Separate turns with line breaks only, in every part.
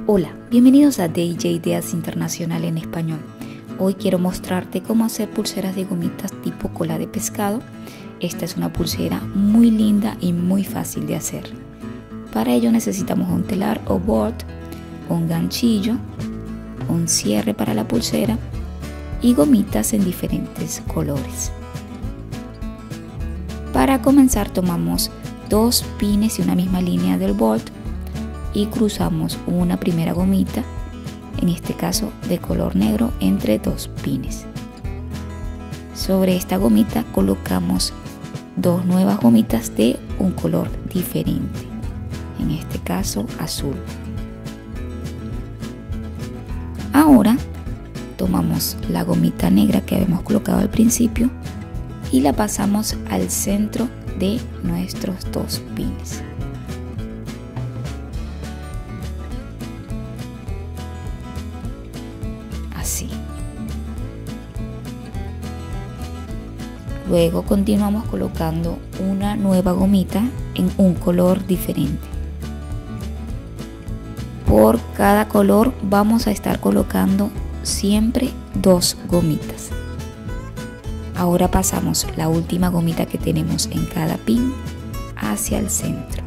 Hola, bienvenidos a DJ Ideas Internacional en español. Hoy quiero mostrarte cómo hacer pulseras de gomitas tipo cola de pescado. Esta es una pulsera muy linda y muy fácil de hacer. Para ello necesitamos un telar o board, un ganchillo, un cierre para la pulsera y gomitas en diferentes colores. Para comenzar tomamos dos pines y una misma línea del board y cruzamos una primera gomita, en este caso de color negro, entre dos pines. Sobre esta gomita colocamos dos nuevas gomitas de un color diferente, en este caso azul. Ahora tomamos la gomita negra que habíamos colocado al principio y la pasamos al centro de nuestros dos pines. Así. Luego continuamos colocando una nueva gomita en un color diferente. Por cada color vamos a estar colocando siempre dos gomitas. Ahora pasamos la última gomita que tenemos en cada pin hacia el centro.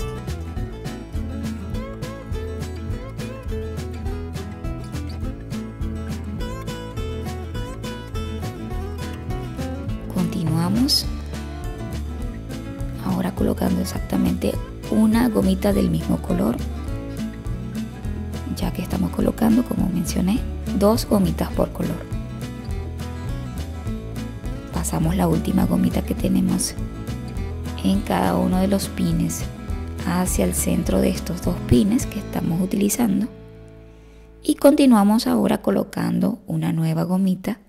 Continuamos ahora colocando exactamente una gomita del mismo color, ya que estamos colocando, como mencioné, dos gomitas por color. Pasamos la última gomita que tenemos en cada uno de los pines hacia el centro de estos dos pines que estamos utilizando y continuamos ahora colocando una nueva gomita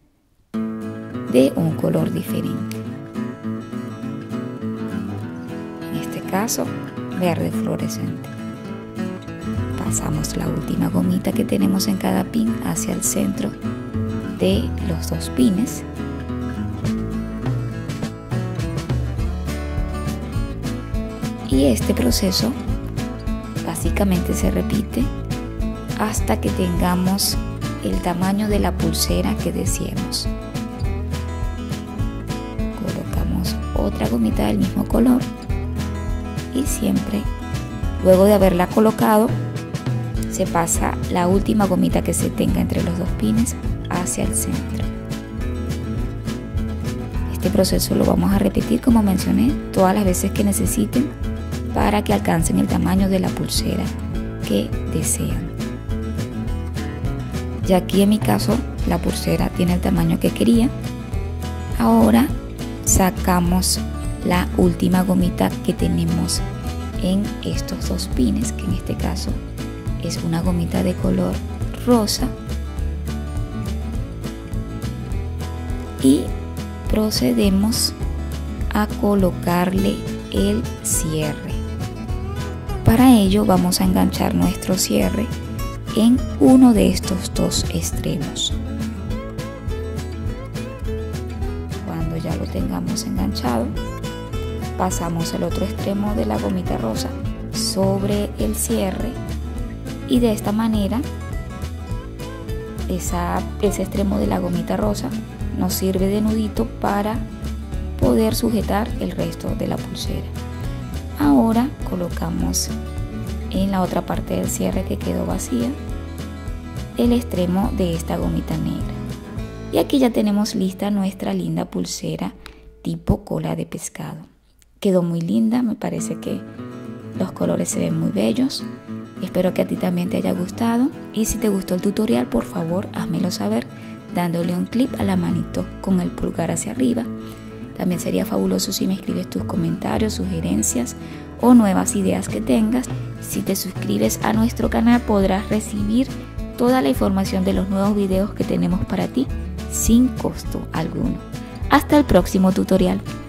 de un color diferente, en este caso verde fluorescente. Pasamos la última gomita que tenemos en cada pin hacia el centro de los dos pines y este proceso básicamente se repite hasta que tengamos el tamaño de la pulsera que deseemos. Colocamos otra gomita del mismo color y siempre luego de haberla colocado se pasa la última gomita que se tenga entre los dos pines hacia el centro. Este proceso lo vamos a repetir, como mencioné, todas las veces que necesiten para que alcancen el tamaño de la pulsera que desean. Ya aquí en mi caso la pulsera tiene el tamaño que quería. Ahora sacamos la última gomita que tenemos en estos dos pines, que en este caso es una gomita de color rosa, y procedemos a colocarle el cierre. Para ello vamos a enganchar nuestro cierre en uno de estos dos extremos. Cuando ya lo tengamos enganchado, pasamos el otro extremo de la gomita rosa sobre el cierre y de esta manera ese extremo de la gomita rosa nos sirve de nudito para poder sujetar el resto de la pulsera. Ahora colocamos en la otra parte del cierre que quedó vacía el extremo de esta gomita negra. Y aquí ya tenemos lista nuestra linda pulsera tipo cola de pescado. Quedó muy linda, me parece que los colores se ven muy bellos. Espero que a ti también te haya gustado y si te gustó el tutorial, por favor házmelo saber dándole un clic a la manito con el pulgar hacia arriba. También sería fabuloso si me escribes tus comentarios, sugerencias o nuevas ideas que tengas. Si te suscribes a nuestro canal podrás recibir toda la información de los nuevos videos que tenemos para ti sin costo alguno. Hasta el próximo tutorial.